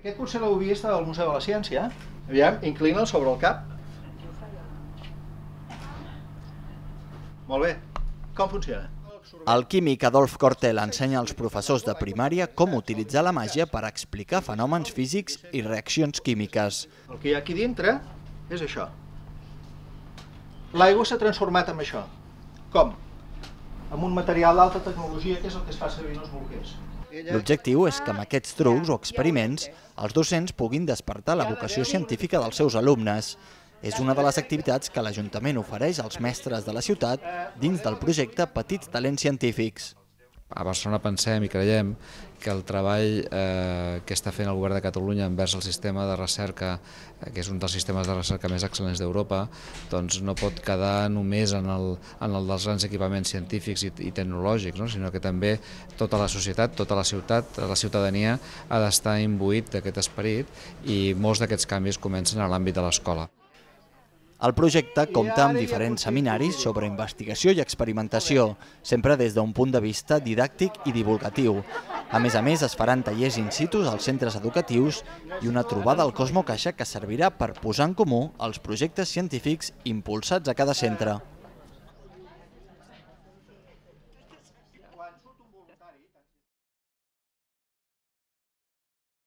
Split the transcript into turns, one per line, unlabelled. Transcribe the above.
Aquest potser l'heu vist al Museu de la Ciència. Aviam, inclina'l sobre el cap. Molt bé. Com funciona?
El químic Adolf Cortel ensenya als professors de primària com utilitzar la màgia per explicar fenòmens físics i reaccions químiques.
El que hi ha aquí dintre és això. L'aigua s'ha transformat en això. Com? Amb un material d'alta tecnologia, que és el que es fa servir en els bolquers.
L'objectiu és que amb aquests trucs o experiments els docents puguin despertar la vocació científica dels seus alumnes. És una de les activitats que l'Ajuntament ofereix als mestres de la ciutat dins del projecte Petits Talents Científics.
A Barcelona pensem i creiem que el treball que està fent el govern de Catalunya envers el sistema de recerca, que és un dels sistemes de recerca més excel·lents d'Europa, doncs no pot quedar només en el dels grans equipaments científics i tecnològics, sinó que també tota la societat, tota la ciutat, la ciutadania ha d'estar imbuït d'aquest esperit i molts d'aquests canvis comencen a l'àmbit de l'escola.
El projecte compta amb diferents seminaris sobre investigació i experimentació, sempre des d'un punt de vista didàctic i divulgatiu. A més, es faran tallers in situ als centres educatius i una trobada al Cosmo Caixa que servirà per posar en comú els projectes científics impulsats a cada centre.